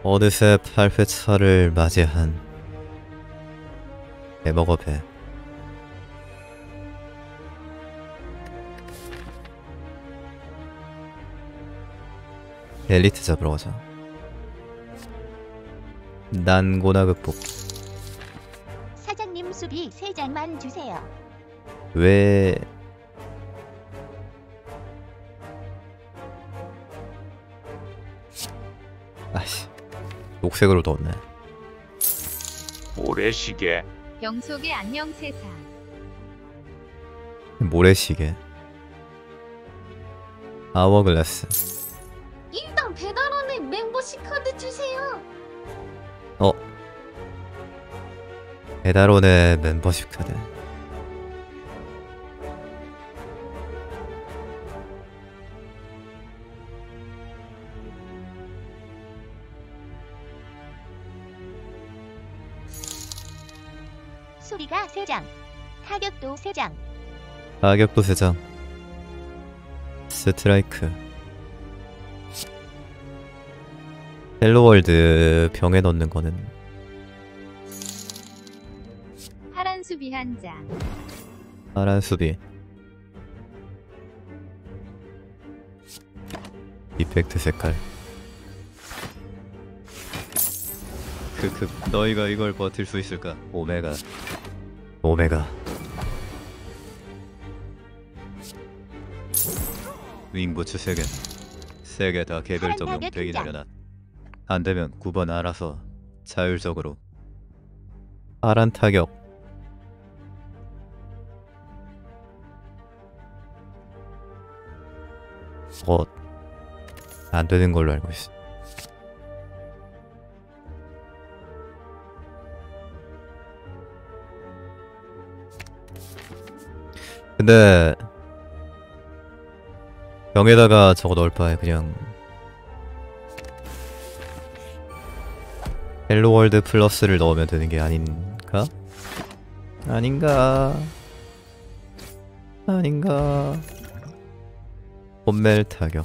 어느새 8회차를 맞이한 배먹어 배. 엘리트 잡으러 가자. 난고나 극복. 사장님 수비 3장만 주세요. 왜... 아씨, 녹색으로 넣었네. 모래시계. 병속의 안녕 세상. 모래시계. 아워글라스. 일단 배달원에 멤버십 카드 주세요. 배달원의 멤버십 카드. 소리가 3장, 타격도 3장. 가격도 3장. 스트라이크. 헬로월드 병에 넣는 거는 파란 수비 한 장. 파란 수비. 이펙트 색깔. 너희가 이걸 버틸 수 있을까? 오메가. 윙부츠 3개. 3개 다 개별 적용 되긴 하려나. 안되면 9번 알아서 자율적으로. 파란 타격. 안되는 걸로 알고 있어. 근데 병에다가 저거 넣을 바에 그냥 헬로월드 플러스를 넣으면 되는 게 아닌가? 아닌가? 홈멜 타격.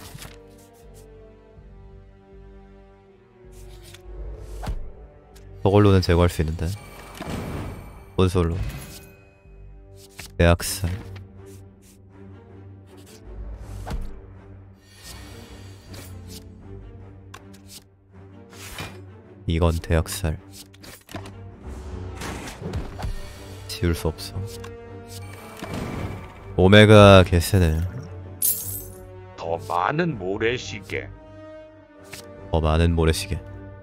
저걸로는 제거할 수 있는데. 콘솔로. 대학살. 이건 대학살. 지울 수 없어. 오메가 개쎄네. 더 많은 모래시계. 더 많은 모래시계.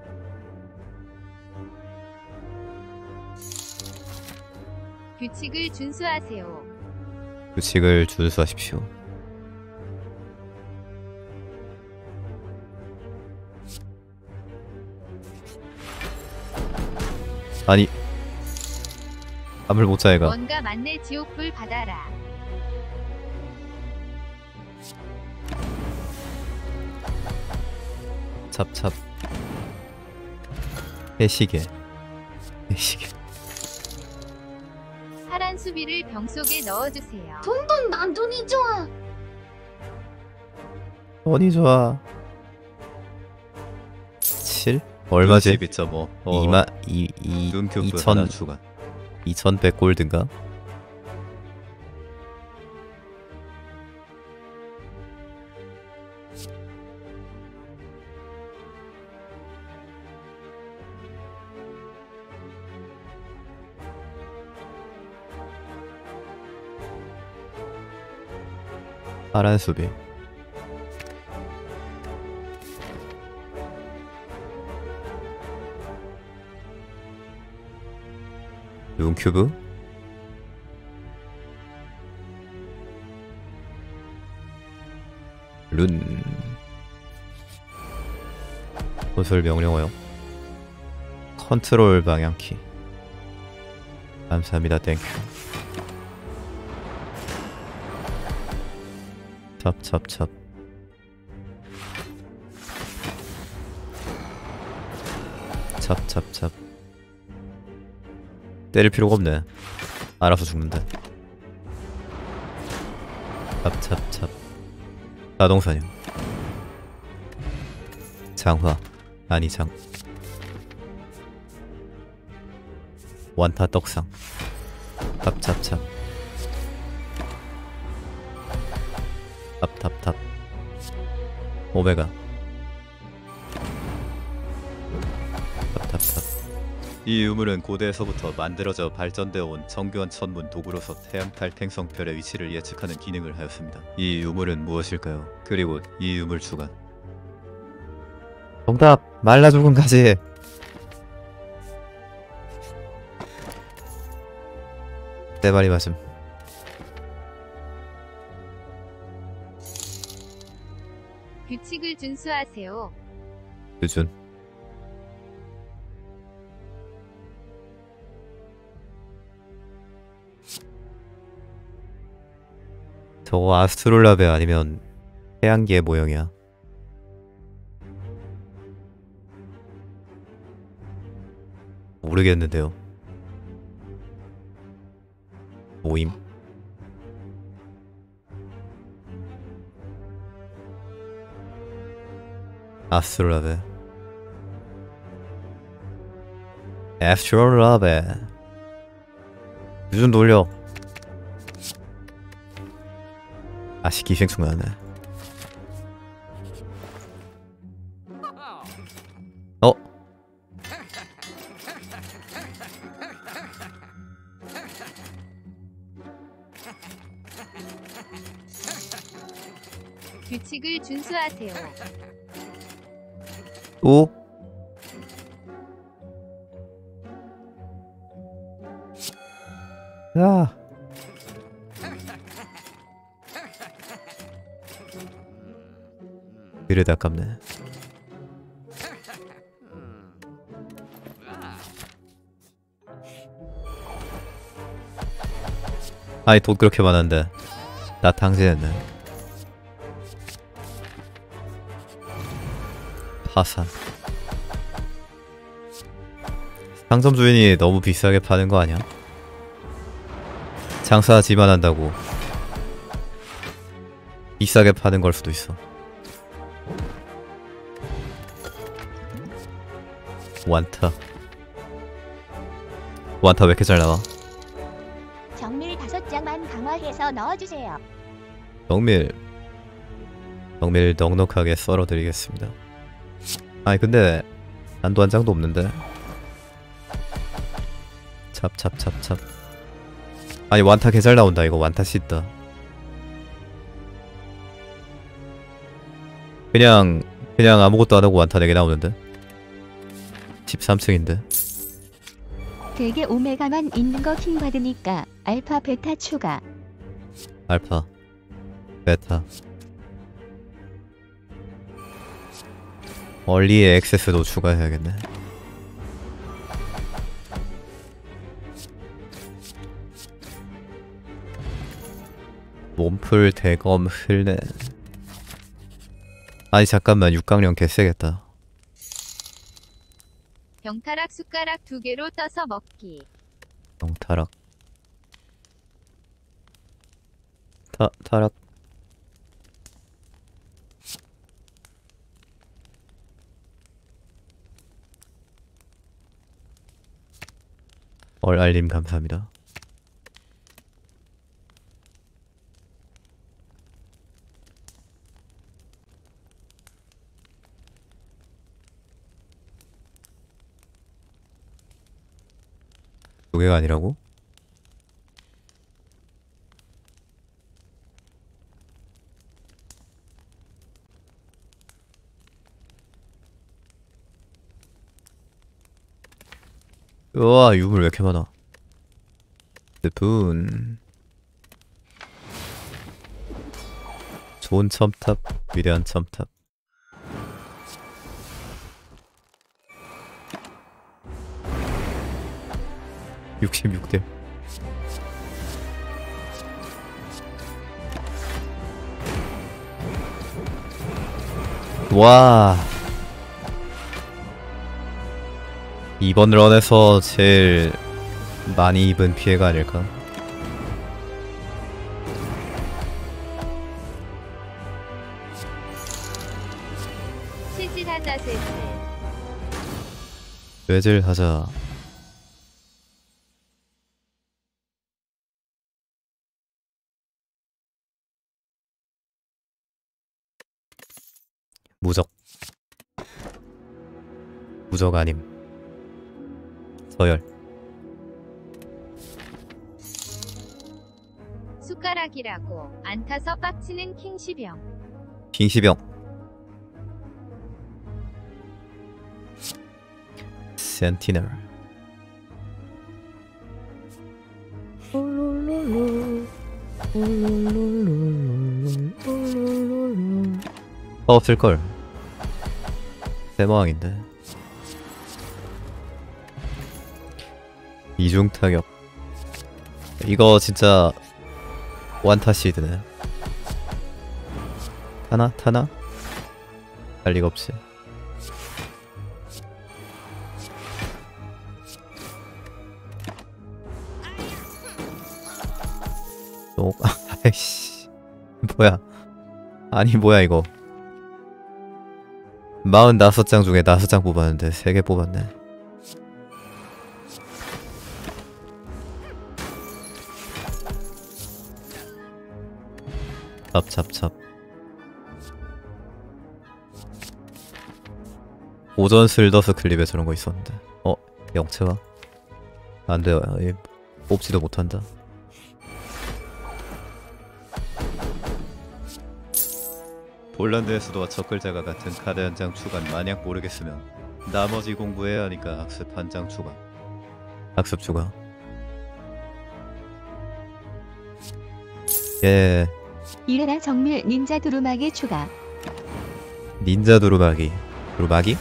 규칙을 준수하세요. 규칙을 준수하십시오. 아니, 잠을 못 자 얘가. 뭔가 만내 지옥불 받아라. 찹찹. 해시계. 파란 수비를 병 속에 넣어주세요. 돈돈 난 돈이 좋아. 돈이 좋아. 7? 얼마지? 12.5. 2만 2100 골드인가? 파란 수비. 룬큐브? 룬. 콘솔 명령어요. 컨트롤 방향키. 감사합니다. 땡큐. 찹. 때릴 필요가 없네. 알아서 죽는다. 찹. 자동사냥. 장화. 아니 장. 완타 떡상. 탑탑탑. 탑탑탑. 오메가. 탑탑탑. 이 유물은 고대에서부터 만들어져 발전되어 온 정교한 천문 도구로서 태양달 탱성별의 위치를 예측하는 기능을 하였습니다. 이 유물은 무엇일까요? 그리고 이 유물 주간. 정답! 말라 죽은 가지! 내 말이 맞음. 규칙을 준수하세요. 유준. 저거 아스트롤라베 아니면 태양계의 모형이야. 모르겠는데요. 모임? 아스트롤라베. 아스트롤라베. 유준 돌려. 아씨 기생충 나네. 어? 규칙을 준수하세요. 오? 야. 이래도 아깝네. 아니 돈 그렇게 많은데 나 당진했네. 파산. 상점 주인이 너무 비싸게 파는 거 아니야? 장사하지만 한다고 비싸게 파는 걸 수도 있어. 완타. 완타 왜 이렇게 잘 나와? 정밀 5장만 강화해서 넣어주세요. 정밀 넉넉하게 썰어드리겠습니다. 아니 근데 난도 한 장도 없는데. 찹찹찹찹. 아니 완타 개 잘 나온다. 이거 완타 씻다. 그냥 아무것도 안 하고 완타 4개 나오는데. 13층인데. 되게 오메가만 있는 거 킹 받으니까 알파 베타 추가. 알파 베타 얼리의 액세스도 추가해야겠네. 몸풀 대검 흘네. 아니 잠깐만 육강령 개쎄겠다. 병타락 숟가락 2개로 떠서 먹기. 병타락 타락. 알림 감사합니다. 두 개가 아니라고? 우와 유물 왜 이렇게 많아. 스푼. 좋은 첨탑 위대한 첨탑. (66대) 와 이번 런에서 제일 많이 입은 피해가 아닐까? 실질하자 셋. 뇌질하자. 무적. 무적 아님. 서열. 숟가락이라고 안 타서 빡치는 킹시병. 킹시병. 센티널. 없을걸. 대모왕인데. 이중 타격. 이거 진짜 완타 시드네. 타나? 타나? 할 리가 없지. 또 아이씨 뭐야. 아니 뭐야 이거. 45장 중에 5장 뽑았는데 3개 뽑았네. 찹찹찹. 오전 슬더스 클립에 저런 거 있었는데. 영채화? 안돼요. 뽑지도 못한다. 폴란드에서도 첫 글자가 같은 카드 한 장 추가는 만약 모르겠으면 나머지 공부해야 하니까 학습 한 장 추가. 학습 추가. 예. 이래라 정밀 닌자 두루마기 추가. 닌자 두루마기. 두루마기?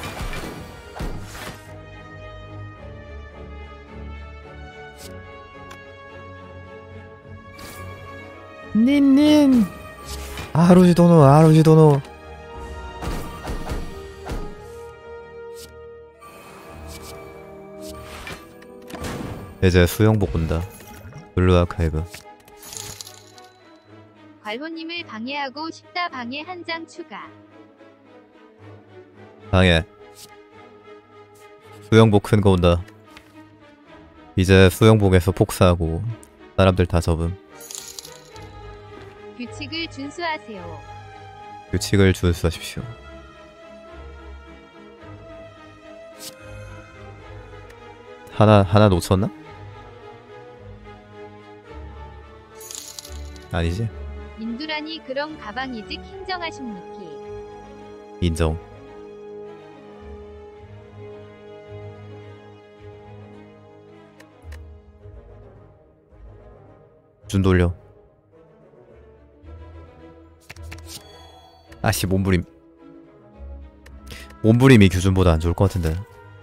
닌닌. 아루지도노 아루지도노. 이제 수영복 본다. 블루 아카이브. 괄호님을 방해하고 싶다. 방해 한 장 추가. 방해. 수영복 큰 거 온다. 이제 수영복에서 폭사하고 사람들 다 접음. 규칙을 준수하세요. 규칙을 준수하십시오. 하나 놓쳤나? 아니지? 인두라니 그럼 가방이지 킹정하십니키. 인정. 준 돌려. 아씨 몸부림. 몸부림이 규준보다 안 좋을 것 같은데.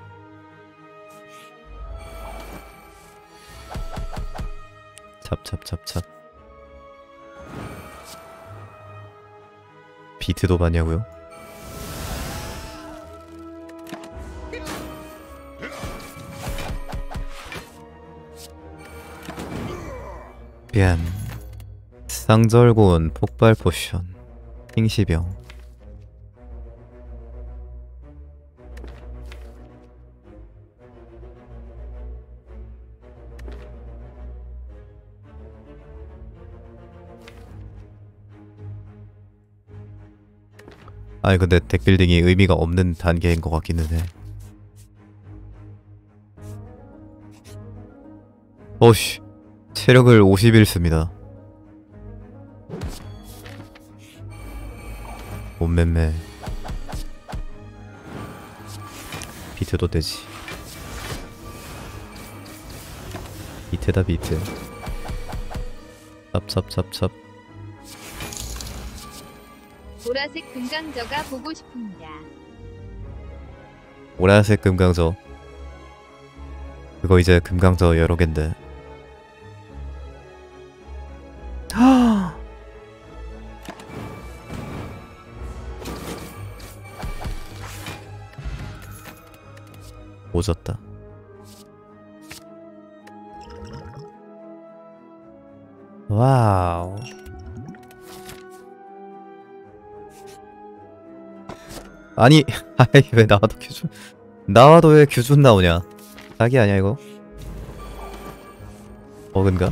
찹찹찹찹. 비트도 봤냐고요? 뺨. 쌍절곤 폭발 포션. 킹시병. 아니 근데 덱빌딩이 의미가 없는 단계인 것 같기는 해. 어씨 체력을 50일 씁니다. 몸매매. 비트도 되지. 비트다 비트. 찹찹찹찹. 보라색 금강저가 보고 싶습니다. 보라색 금강저. 그거 이제 금강저 여러 갠데. 오졌다. 와우. 아니, 아이 왜 나와도 규준? 나와도 왜 규준 나오냐? 사기 아니야 이거? 버그인가?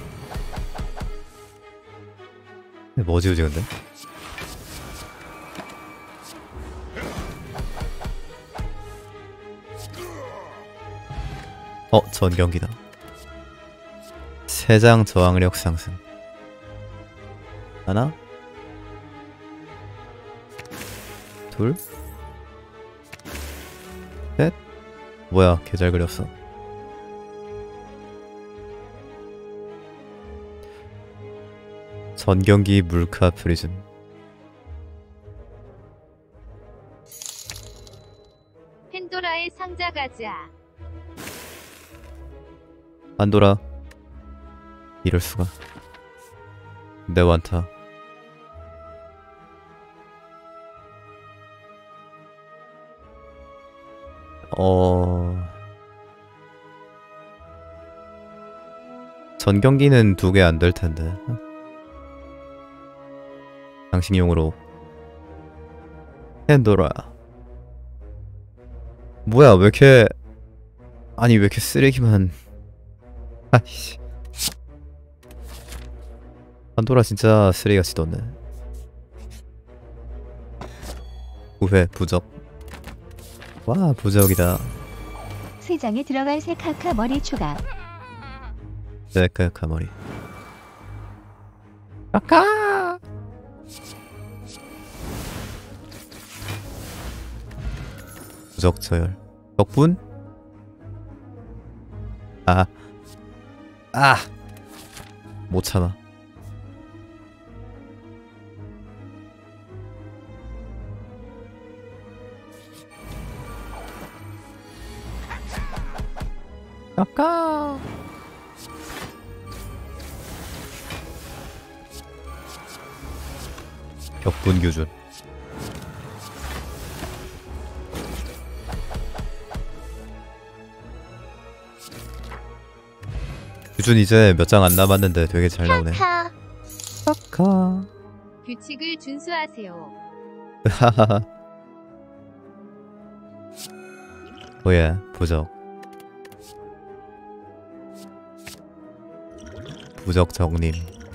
뭐 지우지 근데? 전경기다. 세장 저항력 상승. 하나? 둘? 셋? 뭐야, 개 잘 그렸어. 전경기 물카 프리즘. 팬도라의 상자 가자. 판도라. 이럴수가. 내 완타. 전경기는 2개 안 될 텐데. 장식용으로. 팬도라. 뭐야, 왜 이렇게. 아니, 왜 이렇게 쓰레기만. 아이씨. 판도라 진짜 쓰레기같이 떴네. 9회 부적. 와, 부적이다. 3장에 들어갈 세카카 머리 추가. 세카카 머리. 까까. 부적 저열. 덕분? 못 참아. 까까. 격분 교준. 규준 이제 몇 장 안 남았는데 되게 잘 나오네. 카카. 규칙을 준수하세요. 하하하. 뭐야, 부적. 부적 정림.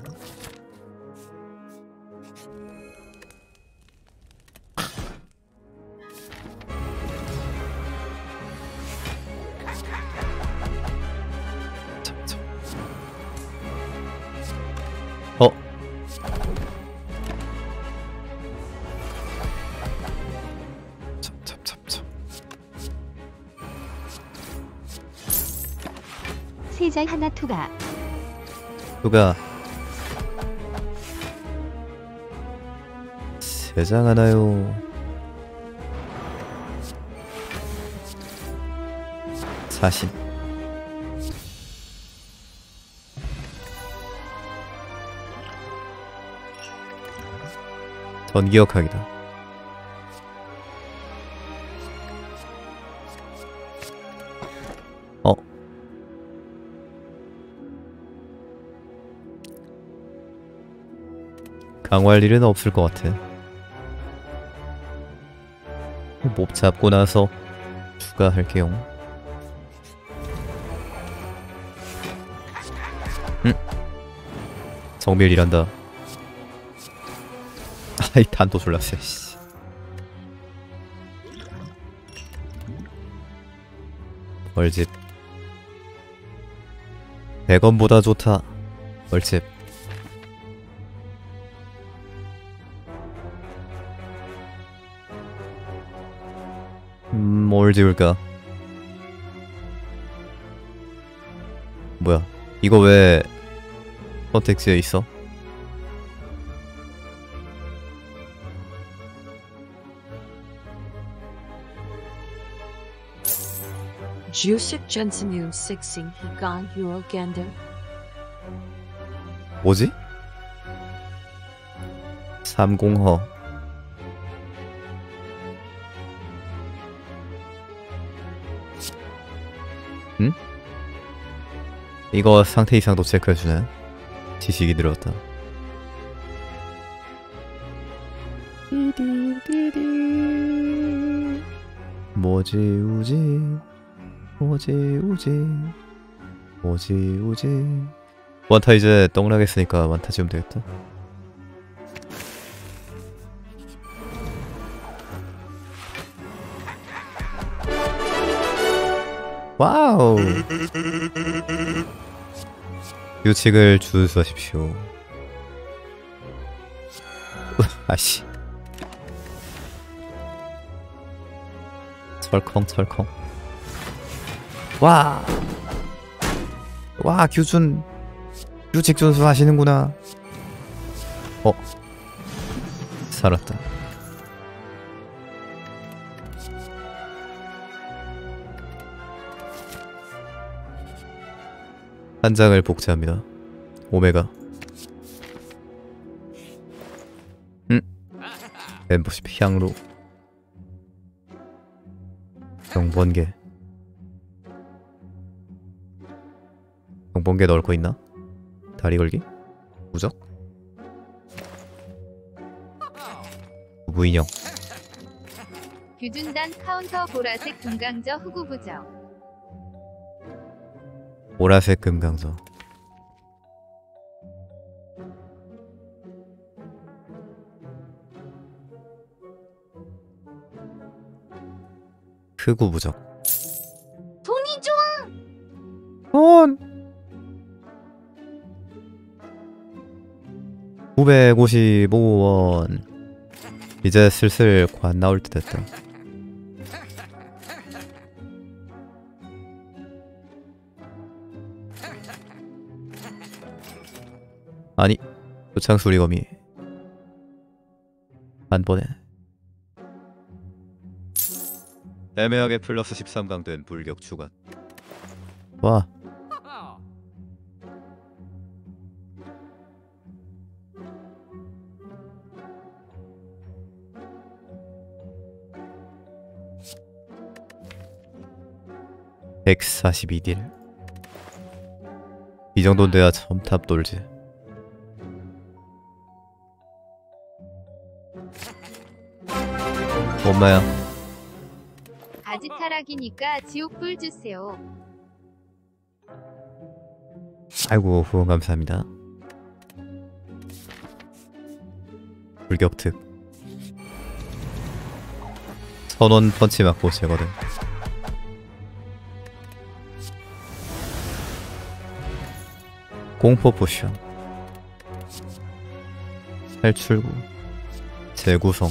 세장 하나 투가. 누가 3장 하나요. 사신. 전기역학이다. 강화할 일은 없을 것 같아. 몹 잡고 나서 추가할게요. 정밀 일한다. 아이, 단도 졸랐어. 씨. 벌집. 100원보다 좋다. 벌집. 뭘 지울까? 뭐야? 이거 왜 선택지에 있어? Jusik Jensenyu Sixing Higan Euroganda. 뭐지? 삼공허. 응? 이거 상태 이상도 체크해주네. 지식이 들어왔다. 뭐지 우지 뭐지 우지 뭐지 우지. 완타 이제 떡락했으니까 완타 지으면 되겠다. 와우. 규칙을 준수하십시오. 아씨. 철컹철컹. 와. 와, 규칙 준수하시는구나. 살았다. 한 장을 복제합니다. 오메가. 멤버십 향로. 경번개. 경번개 넣을 거 있나? 다리 걸기? 무적? 무인형. 규준단 카운터 보라색 금강저 후구부적. 보라색 금강서. 흑우 부적. 돈이 좋아. 돈 955원. 이제 슬슬 관 나올 때 됐다. 아니, 표창 수리검이 한 번에 애매하게 플러스 13강 된 불격 추가. 와. (142딜) 이 정도는 돼야 첨탑 돌지. 엄마야. 아지 타락이니까 지옥불 주세요. 아이고, 후원 감사합니다. 불격특. 선원 펀치 맞고 제거돼. 공포 포션. 탈출구. 재구성.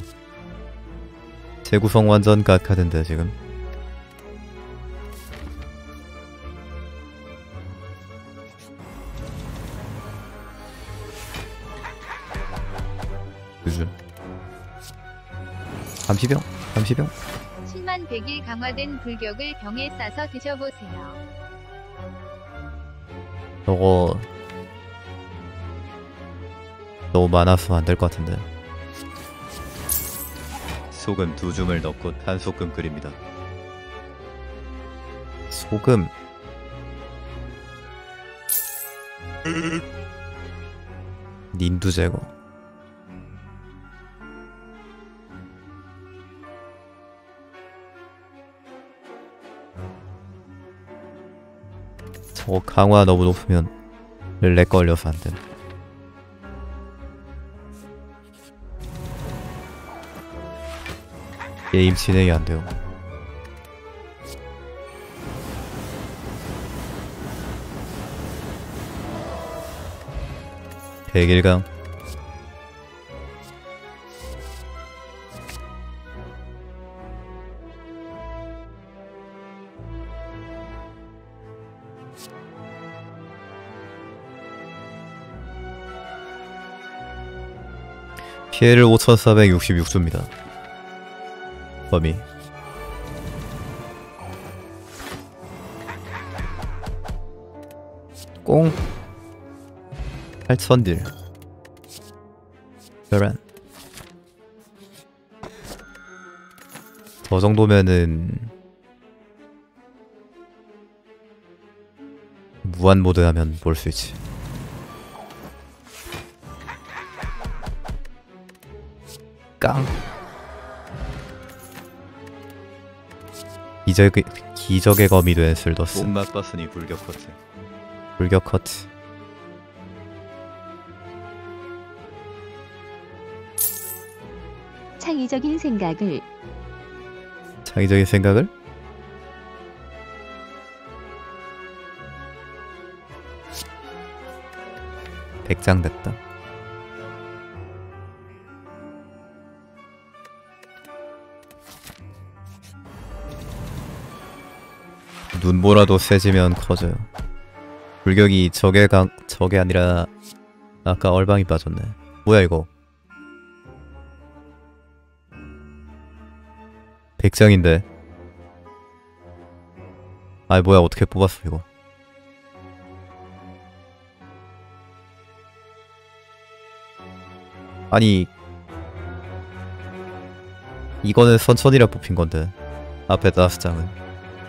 재구성 완전 갓카드인데 지금. 요즘 감시병? 감시병? 7만 100일 강화된 불격을 병에 싸서 드셔보세요. 저거 너무 많아서 안 될 것 같은데. 소금 2줌을 넣고 탄소금 끓입니다. 소금. 닌두 제거. 저거 강화 너무 높으면 렉 걸려서 안 돼. 게임 진행이 안 돼요. 백일강. 피해를 5466주입니다. 범위 꽁 8000딜 혈안 저 정도면은 무한 모드 하면 볼 수 있지. 깡 기적의 검이 된 슬더스 목맛 봤으니 불격 커트. 불격 커트. 창의적인 생각을 창의적인 생각을 백장 됐다. 눈보라도 세지면 커져요. 불격이 적이 아니라 아까 얼방이 빠졌네. 뭐야 이거? 백장인데. 아이 뭐야 어떻게 뽑았어 이거? 아니 이거는 선천이라 뽑힌 건데 앞에 5장은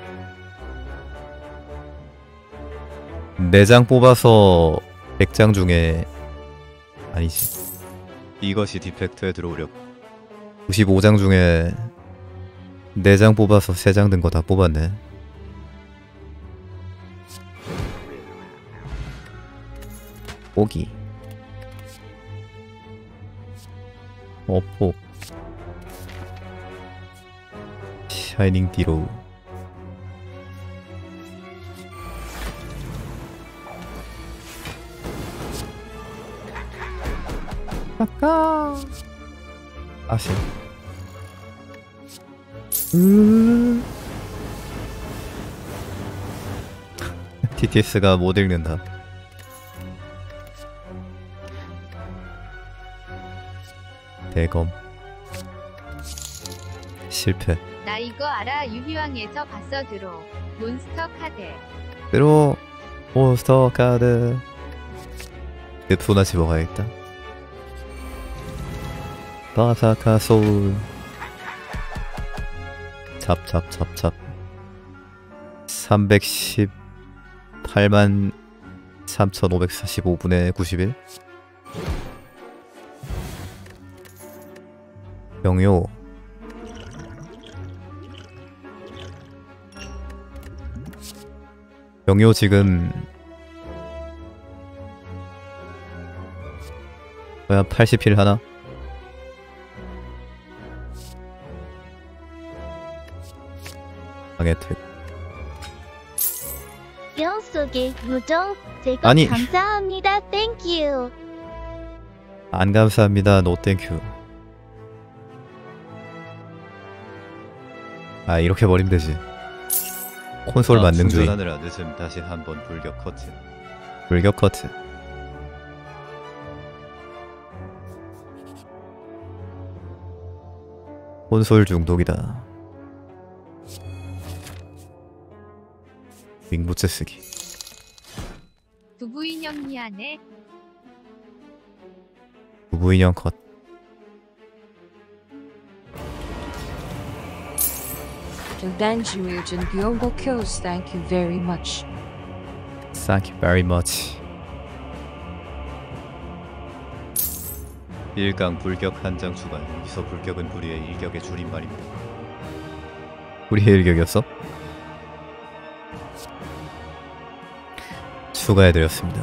4장 뽑아서 100장 중에 아니지 이것이 디펙트에 들어오려. 95장 중에 4장 뽑아서 3장 든 거 다 뽑았네. 보기 어포 샤이닝 디로우 아시 TTS가 못 읽는다. 대검 실패. 나 이거 알아. 유희왕에서 봤어. 드로 몬스터 카드. 들어 몬스터 카드. 웹소나 집어가야겠다. 바사카 소울 잡 318만 3545분의 91 병요 병요 지금 뭐야 80힐 하나? 혜택. 영 속의 요정 제거 아니. 감사합니다. 땡큐. 안 감사합니다. 노 땡큐. 아 이렇게 버리면 되지. 콘솔 만능주의. 충전하느라 늦음 다시 한번 불격 커트. 불격 커트. 콘솔 중독이다. 윙부츠 쓰기. 두부인형 미안해. 부부인형 컷. Revenge and Global Kills, thank you very much. Thank you very much. 1강 불격 한 장 추가. 여기서 불격은 불의의 일격의 줄임말입니다. 우리의 일격이었어? 추가해드렸습니다.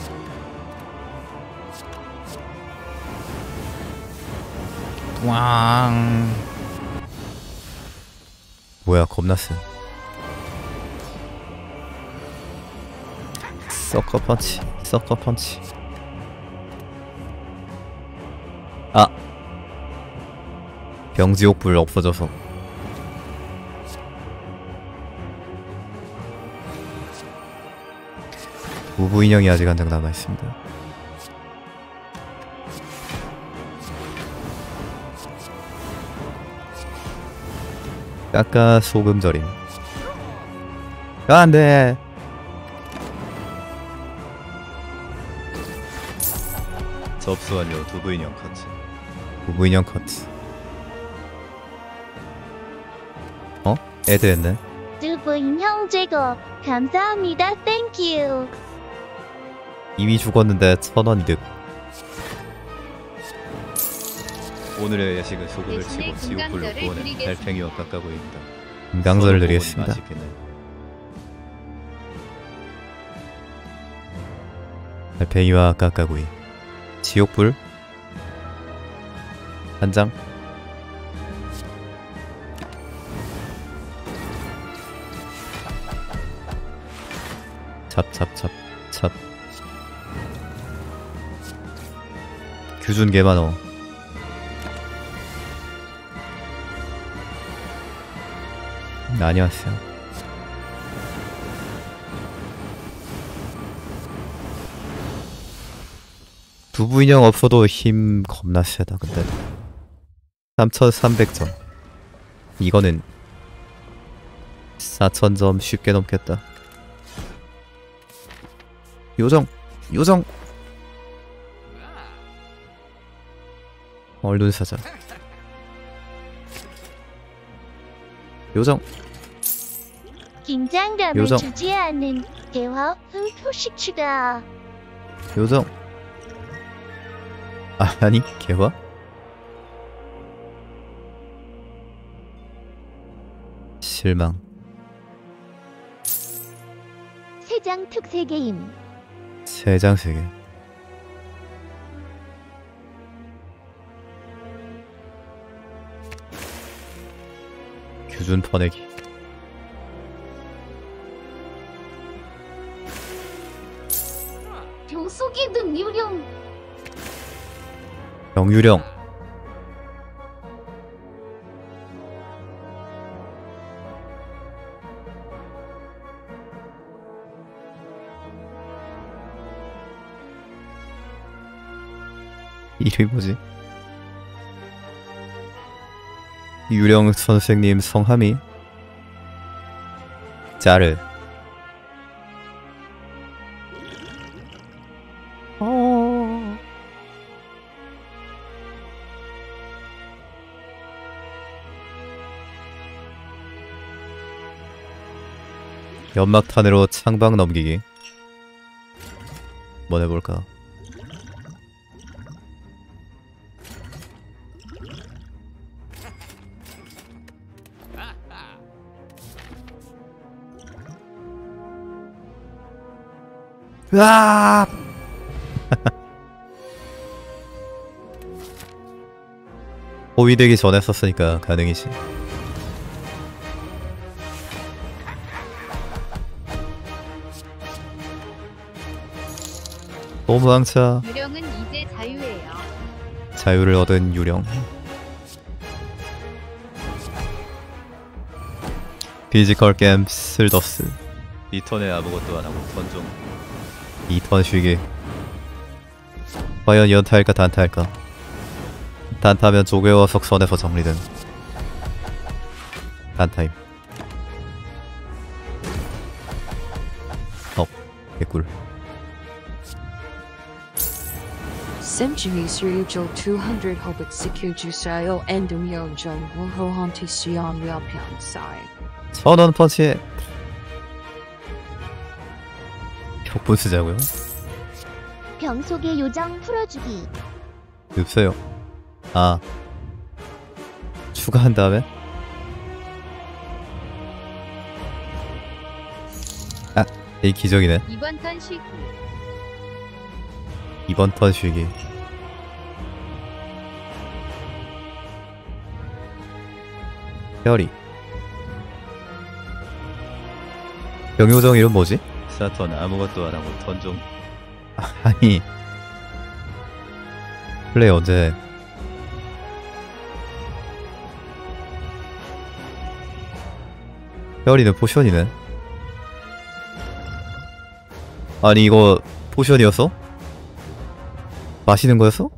왕. 뭐야 겁나 쎄. 서커 펀치. 서커 펀치. 아 병지옥불 없어져서 우부 인형이 아직 한 장 남아있습니다. 까까 소금절임. 안돼. 접수 완료. 두부 인형 커트. 부부인형 커트. 어? 애드 했네. 두부 인형 제거 감사합니다. 땡큐. 이미 죽었는데 1000원 득. 오늘의 야식은 소금을 대신에 치고 지옥불로 금강절을 구워낸 드리겠습니다. 달팽이와 까까구이입니다. 금강절을 서로 드리겠습니다. 먹으니 맛있겠네요. 달팽이와 까까구이. 지옥불 한 장. 찹. 규준 개 많어. 안녕하세요. 두부 인형 없어도 힘 겁나 세다. 근데 3300점. 이거는 4000점 쉽게 넘겠다. 요정. 얼른 사자. 요정. 긴장감을 요정. 주지 않는 대화 표식 추가. 요정. 아니 개화? 실망. 세장 특세 게임. 세장 세개. 규준 퍼내기. 교속의 능유령. 병유령. 이름이 뭐지? 유령 선생님 성함이 짜르. 연막탄으로 창방 넘기기. 뭐 해볼까? 으아! 호위되기 전에 썼으니까 가능이지. 도망차. 유령은 이제 자유예요. 자유를 얻은 유령. 피지컬 게임 슬더스. 이 턴에 아무것도 안 하고 턴 중. 2턴 쉬기. 과연 연타할까 단타할까? 단타면 조개와 석선에서 정리된 단타임. 개꿀. Simchimi Sryujul 200 Hobik Sikyu Jusayo Endumyo Jung Wuho Hanti Sion Ryopyan Sai. 1000원 펀치에 격분 쓰자고요? 병속의 요정 풀어주기. 없어요. 아 추가한 다음에 이 기적이네. 이번 턴 쉬기. 이번 턴 쉬기. 혈이. 병요정 이름 뭐지? 사턴 아무것도 안 하고 턴 중. 아니 플레이 언제? 혈이는 포션이네. 아니 이거 포션이었어? 마시는 거였어?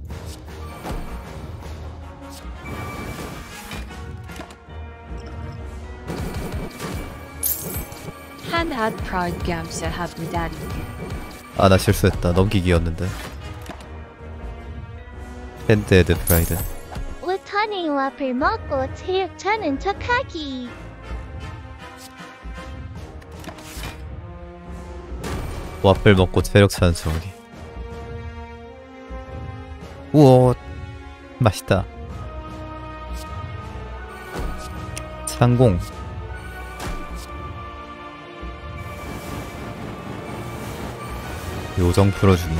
Had pride gamsa have me daddy. 아, 나 실수했다. 넘기기였는데. 핸드헤드 프라이드. 우타니 와플 먹고 체육 차는 척하기. 와플 먹고 체력 차는 척하기. 우와, 맛있다. 상공. 요정 풀어주기.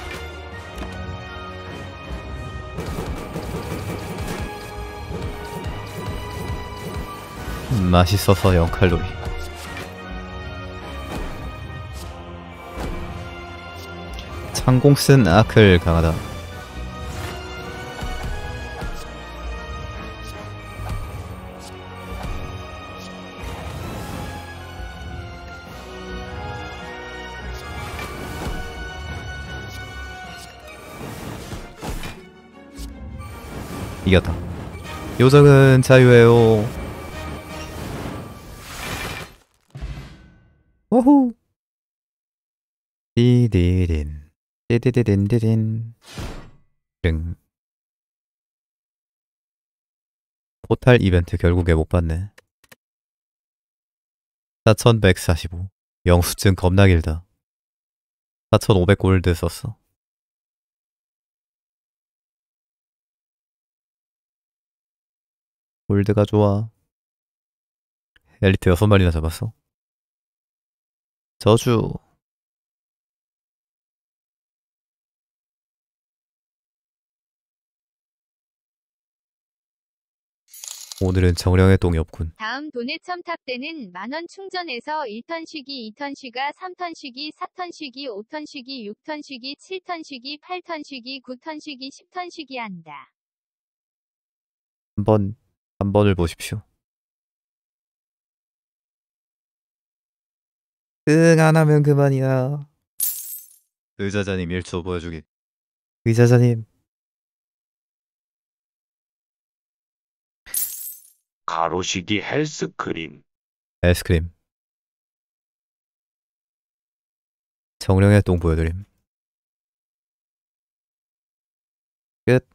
맛있어서 0칼로리. 창공 쓴 아클 강하다. 이겼다. 요정은 자유예요. 오호. 디디딘 디디디딘디딘 릉. 포탈 이벤트 결국에 못 봤네. 4145. 영수증 겁나 길다. 4500 골드 썼어. 골드가 좋아. 엘리트 6마리나 잡았어. 저주. 오늘은 정령의 똥이 없군. 다음 도네 첨탑 때는 만원 충전해서 1턴 쉬기, 2턴 쉬가, 3턴 쉬기, 4턴 쉬기, 5턴 쉬기, 6턴 쉬기, 7턴 쉬기, 8턴 쉬기, 9턴 쉬기, 10턴 쉬기 한다. 한 번을 보십시오. 응, 안 하면 그만이야. 의자자님 1초 보여주기. 의자자님. 가로시기 헬스크림. 아이스크림. 정령의 똥 보여드림. 끝.